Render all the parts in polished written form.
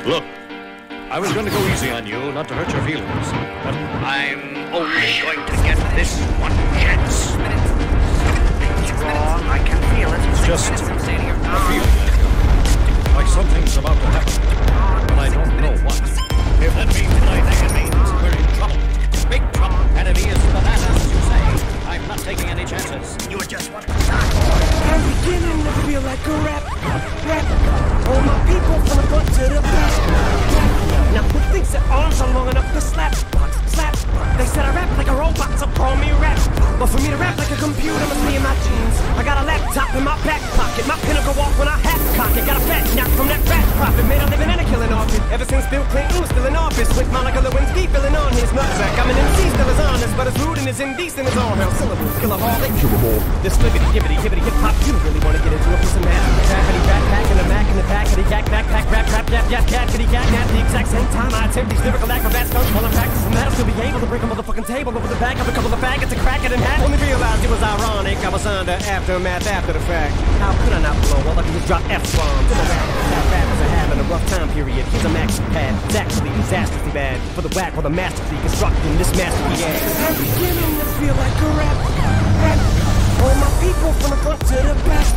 Look, I was going to go easy on you, not to hurt your feelings, but I'm only going to get this one chance. Something's wrong. I can feel it. It's just a feeling I feel. Like something's about to happen, but I don't know what. If that means anything, it means we're in trouble. Big trouble. And if he is bananas, as you say, I'm not taking any chances. You were just one of the dark boys. I'm beginning to feel like a rap. All my people from the front to the back. Now who thinks their arms are long enough to slap? They said I rap like a robot, so call me rap. But for me to rap like a computer must be in my jeans. I got a laptop in my back pocket. My pen will go off when I hat cock it. Got a fat knock from that rat profit. Made a living and a killing off it. Ever since Bill Clinton was still in office, with Monica Lewinsky filling on his nutsack. I'm an MC, still as honest, but as rude and as indecent as all hell. Syllables, killer holic. This flippity, gibbity, hibbity, hip hop. You really wanna get into a piece of math? Tackety, backpack, and a mac in the backety, yak, backpack, rap, yap, yap, catty, yak, at the exact same time I attempt these lyrical acrobats stunts while I'm practicing that. I'll still be able to break a motherfucking table over the back of a couple of faggots and crack it in half. Only realized it was ironic. I was under aftermath after the fact. How could I not blow? All I do is drop F-bombs. That rappers are having a rough time period. Here's a maxi pad. It's actually disastrously bad. For the whack while the masterfully constructing this masterpiece. I'm beginning to feel like a rap. All my people from the front to the back.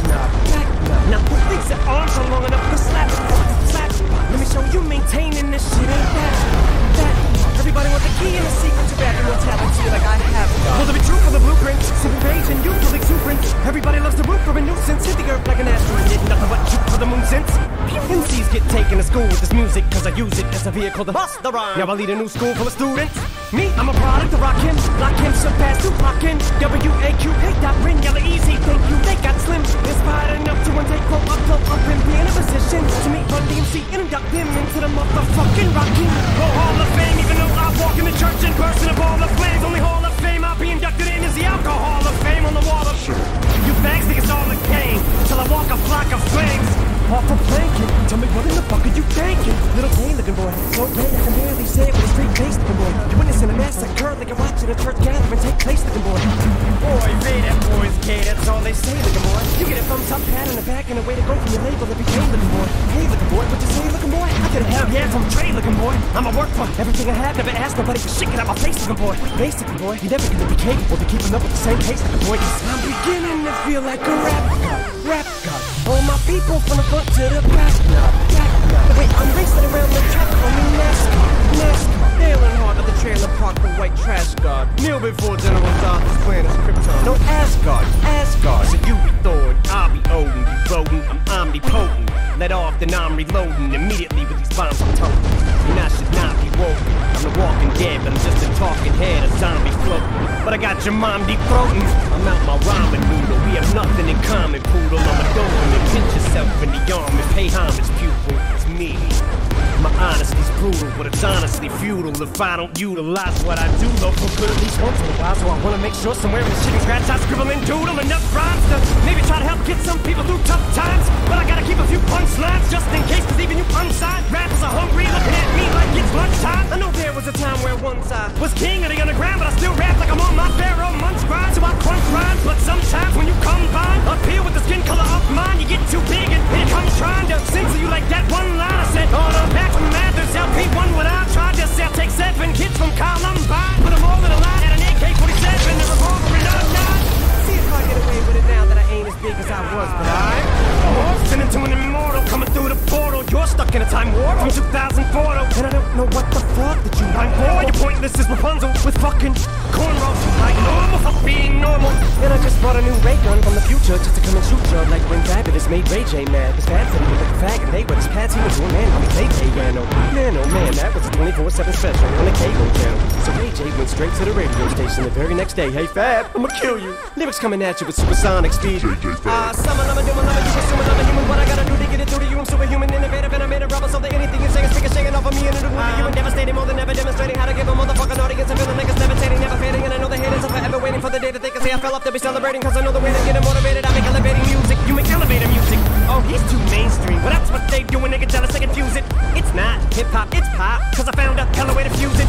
Now who thinks their arms are long enough to slap? Let me show you maintaining this shit ain't that. Everybody wants the key and the secret to rap immortality like I have. Will there be truth for the blueprint? Simple rage and youthful exuberance. Everybody loves the roof for a nuisance. Hit the earth like an asteroid. Did nothing but shoot for the moon since. MCs get taken to school with this music, cause I use it as a vehicle to bust the rhyme. Now I lead a new school full of students. Me, I'm a product of rock him, lock him, surpass Tupac in. W-A-Q, hate that ring, yellow easy, thank you, they got slim. Inspired enough to one day grow up and be in a position to meet Run DMC and induct them into the motherfucking Rockin' Roll Hall of Fame. Even though I walk in the church in person of all the flames, only Hall of Fame I'll be inducted in is the Alcohol of Fame on the wall of shit. You fags think it's all a game, till I walk a flock of flames. Off a planking, tell me what in the fuck are you thinking? Little gay looking boy, so gay I can barely say it with a straight face looking boy. You witnessing a massacre like you're watching a church gathering take place looking boy. Boy, Ray, that boy's gay, that's all they say looking boy. You get a thumbs up, pat on the back, and a way to go from your label every day looking boy. Hey looking boy, what you say looking boy? I get a hell yeah from Trey looking boy. I'ma work for everything I have, never ask nobody for shit, get out my face looking boy. Basically boy, you never gonna be capable of keeping up with the same pace looking boy. Cause I'm beginning to feel like a rap god. All my people from the front to the back. Wait, I'm racing around the track on me NASCAR. Nailing hard at the trailer park, the white trash guard. Kneel before General Darth's planet's Krypton. No Asgard, so you be Thor, I'll be Odin. You rodent, I'm omnipotent. Let off, then I'm reloading immediately with these bombs I'm toting. And I should not be woken. I'm the walking dead, but I'm just a talking head, a zombie floating. But I got your mom deep throating. I'm out my ramen noodle. We have nothing in common, poodle. I'm a dome and pinch yourself in the arm and pay homage, pupil. It's me. My honesty's brutal, but it's honestly futile if I don't utilize what I do, though, for good at least once in a while. So I wanna make sure somewhere in the chicken scratch I scribble and doodle enough rhymes to maybe try to help get some people through tough times. But I gotta keep a few punchlines just in case, cause even you unsigned rappers are hungry, looking at me like it's lunchtime. I know there was a time where once I was king of the underground, but I still rap like I'm on my Pharaoh Munch grind. So I crunch rhymes, but sometimes when you combine up here with the skin color of mine, you get too big and here comes trying to sing to you like that one line I said. All the back from Mathers, LP1, what I tried to sell. Take 7 kids from Columbine, put them all in a line at an AK-47, a revolver and a nine. See if I get away with it now that I ain't as big as I was, but I'm morphing into an immortal coming through the portal. You're stuck in a time warp from 2004, and I don't know what the fuck that you mind for. You're pointless as Rapunzel with fucking cornrows. Like normal for being normal. And I just bought a new ray gun from the future just to come and shoot you like when Fabulous made Ray J mad. Cause Fab said he was like a fag and they were his pads he was doing, man, on his AK gano. Man, oh man, that was a 24/7 special on the cable channel. So Ray J went straight to the radio station the very next day. Hey Fab, I'ma kill you. Lyrics coming at you with supersonic speed. Summon, I'm a doing, you assuming I'm a human. What I gotta do to get it through to you? I'm superhuman, innovative, and I made a rubber so that anything you say is shaking off of me and it'll move you and devastating more than ever, demonstrating how to give a motherfucking audience a feeling like it's levitating, never fading. And I know the haters are forever waiting for the day that they can say I fell off to be celebrating. Cause I know the way to get motivated. I make elevating music, you make elevator music. Oh, he's too mainstream. Well, that's what they do when they get jealous, they confuse it. It's not hip hop, it's pop. Cause I found a hella way to fuse it with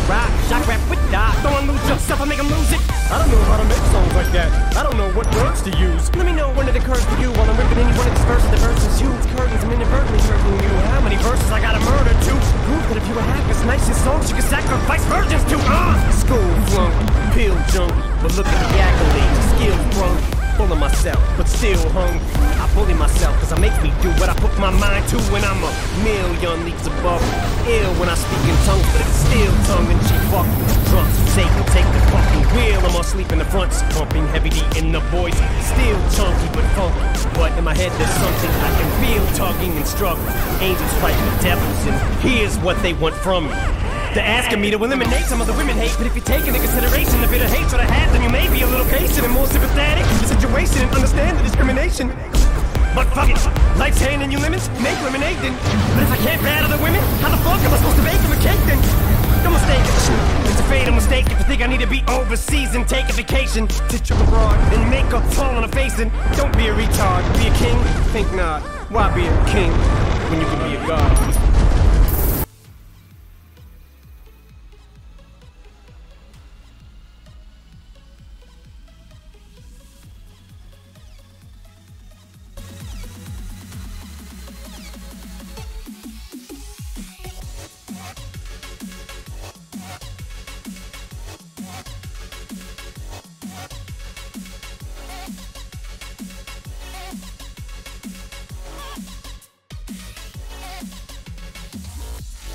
rap, shock rap with die. Don't lose yourself, I make them lose it. I don't know how to make songs like that. I don't know what words to use. Let me know when it occurs to you while I'm ripping any one of these verses. The verses you, it's curtains, I'm inadvertently hurting you. How many verses I gotta murder to prove that if you were half as nice as songs you could sacrifice virgins to? School flunk, pill junk, but look at the accolades, skills brunk. Full of myself, but still hungry. I bully myself, cause I make me do what I put my mind to when I'm a million leagues above. Ill when I speak in tongues, but it's still tongue and cheek fuck. Drunks, Satan, take the fucking wheel. I'm asleep in the fronts, pumping heavy D in the voice. Still chunky, but funky. But in my head there's something I can feel tugging and struggling. Angels fight with devils, and here's what they want from me. They're asking me to eliminate some of the women hate, but if you take into consideration the bit of hatred I had, then you may be a little patient and more sympathetic to the situation and understand the discrimination. But fuck it, life's handing you lemons, make lemonade then. But if I can't bear other women, how the fuck am I supposed to bake them a cake then? Don't mistake it, it's a fatal mistake if you think I need to be overseas and take a vacation. Sit trip abroad and make up fall on a face and don't be a retard, be a king, think not. Why be a king when you can be a god?